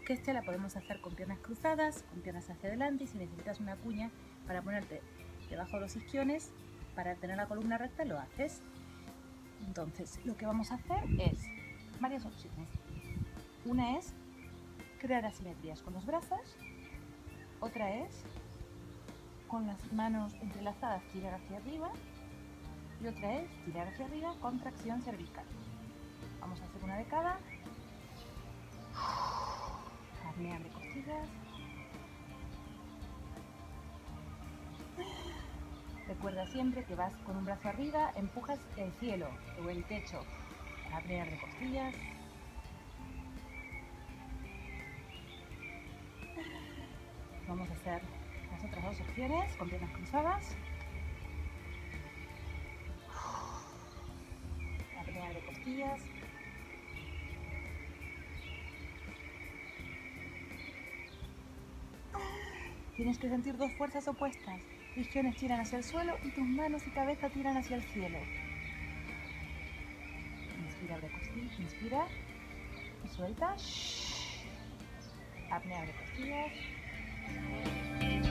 que este la podemos hacer con piernas cruzadas, con piernas hacia adelante, y si necesitas una cuña para ponerte debajo de los isquiones para tener la columna recta, lo haces. Entonces, lo que vamos a hacer es varias opciones. Una es crear asimetrías con los brazos, otra es con las manos entrelazadas tirar hacia arriba y otra es tirar hacia arriba con tracción cervical. Vamos a hacer una de cada. Apnea de costillas. Recuerda siempre que vas con un brazo arriba, empujas el cielo o el techo. Apnea de costillas. Vamos a hacer las otras dos opciones con piernas cruzadas. Apnea de costillas. Tienes que sentir dos fuerzas opuestas. Tus isquiones tiran hacia el suelo y tus manos y cabeza tiran hacia el cielo. Inspira, abre costillas. Inspira y suelta. Apnea, abre costillas.